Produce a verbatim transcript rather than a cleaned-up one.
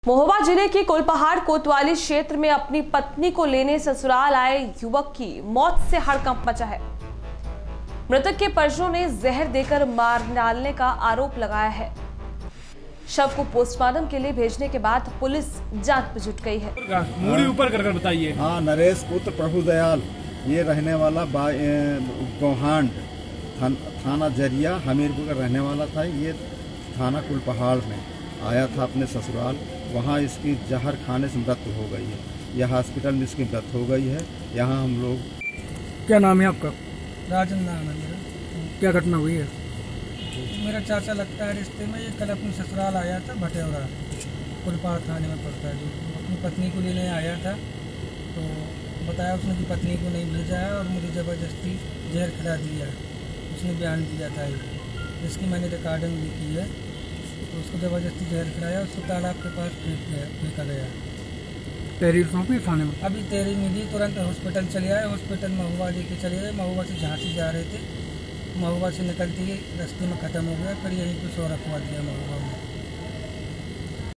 महोबा जिले के कुलपहाड़ कोतवाली क्षेत्र में अपनी पत्नी को लेने ससुराल आए युवक की मौत से हड़कंप मचा है। मृतक के परिजनों ने जहर देकर मार डालने का आरोप लगाया है। शव को पोस्टमार्टम के लिए भेजने के बाद पुलिस जांच में जुट गई है। मूड़ी ऊपर कर कर बताइए। हाँ, नरेश पुत्र प्रभु दयाल, ये रहने वाला गोहांड थाना जरिया हमीरपुर का रहने वाला था। ये थाना कुलपहाड़ में आया था अपने ससुराल। वहाँ इसकी जहर खाने से मृत्यु हो गई है। यह हॉस्पिटल में इसकी मृत्यु हो गई है। यहाँ हम लोग। क्या नाम है आपका? राजन नाम है मेरा। क्या घटना हुई है? मेरा चाचा लगता है रिश्ते में। ये कल अपनी ससुराल आया था, भटेवरा कुलपहाड़ थाने में पड़ता है। जो अपनी पत्नी को लेने आया था तो बताया उसने कि पत्नी को नहीं भेजा है और मुझे ज़बरदस्ती जहर खिला दिया। उसने बयान दिया था, जिसकी मैंने रिकॉर्डिंग भी की है। तो उसको ज़बरदस्ती जहर खिलाया, उसको तालाब के पास फेंक गया फेंका गया। तहरीर सौंपी थाने में? अभी तहरीर मिली, तुरंत हॉस्पिटल चले आए। हॉस्पिटल महोबा लेके चले गए। महोबा से झांसी जा रहे थे, महोबा से निकलते ही रास्ते में ख़त्म हो गया। फिर यहीं पर सौ रखवा दिया महोबा में।